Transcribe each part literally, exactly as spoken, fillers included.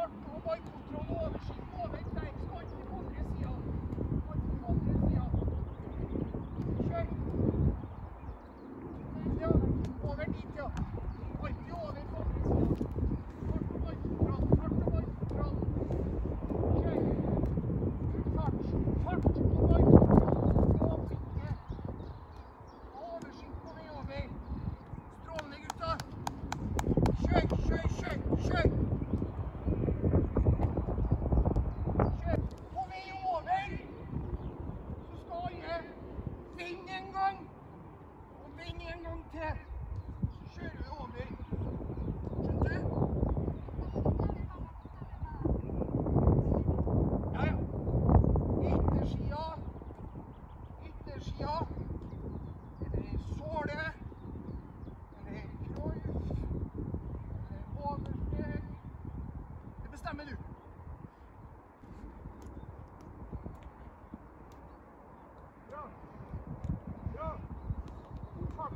fart og ballkontroll og oversikt over. Nei, skal ikke på andre siden. Skal ikke på andre siden. Kjør. Ja, over dit, ja. Alltid over på andre siden. Fart og ballkontroll, fart og ballkontroll. Kjør. Fart, fart og ballkontroll. Oversikte. Oversikt på vei over. Strålende, gutta. Kjør, kjør, kjør, kjør. Kjør. På vei over. Så skal alle vende en gang. Og vende en gang til. Så kjører vi over. Skjønner du? Ja, ja. Yttersida. Yttersida. Eller såle. Eller krøyf. Eller oversteg. Det bestemmer du. Bra. Bra. God fart.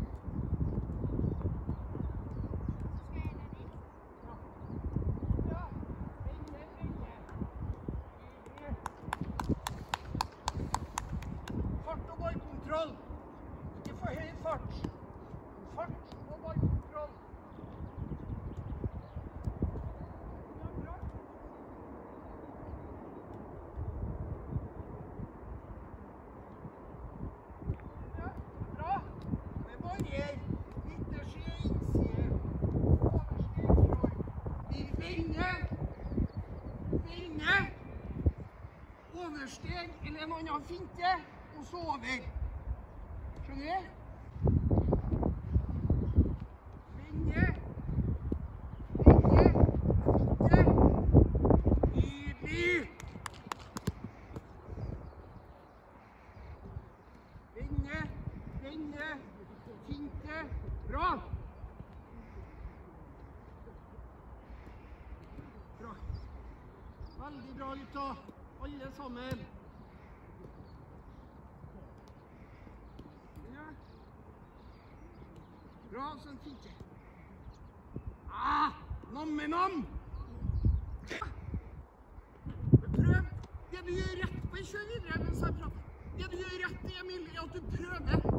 Ja. Vende, vende. Fart og ballkontroll. Ikke for høy fart. Fart og ballkontroll. Ja, bra. Ja, bra. Det varierer. Ytterside, innside. Oversteg, krøyf. Vi vender. Vender. Oversteg eller en annen finte. Og så over. Skjønner du? Vende. Vende. Finte. Nydelig. Vende. Vende. Finte. Bra. Bra. Veldig bra, gutta. Alle sammen. Ja. Bra, sånn fint. Ah, namme-nam! Prøv. Det du gjør rett, bare kjør videre mens jeg prater. Det du gjør rett, Emil, er at du prøver.